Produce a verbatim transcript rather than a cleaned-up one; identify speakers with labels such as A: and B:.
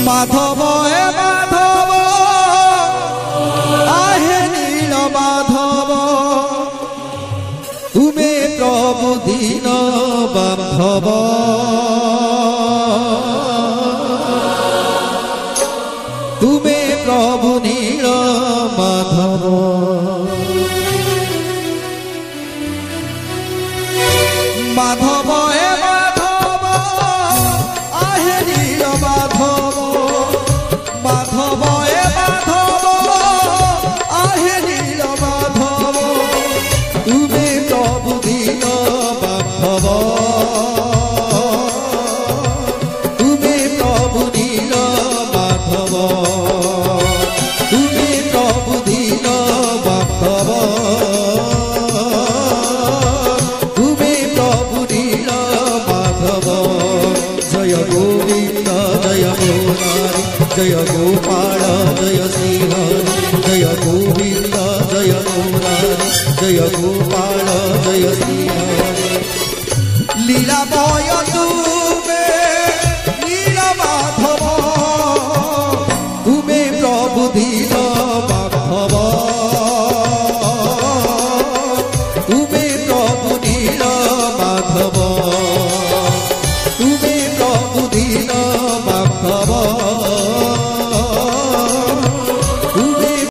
A: মাধব এ মাধব आहे नील माधव तुमे प्रभु दीन बांधव तुमे प्रभु नील माधव माधव ए माधव आहे नील माधव माधव ए माधव आहे नील माधव तुमे प्रभु दीन बांधव तुमे प्रभु नील माधव तुमे प्रभु दीन बांधव तुमे प्रभु नील माधव जय गोविंद जय मुरारी जय गोपाल जय श्रीहरि जय गोविंद जय मुरारी जय गोपाल जय श्रीहरि लीलामय तुमे नील माधव तुमे प्रभु दीन बांधव तुमे प्रभु नील माधव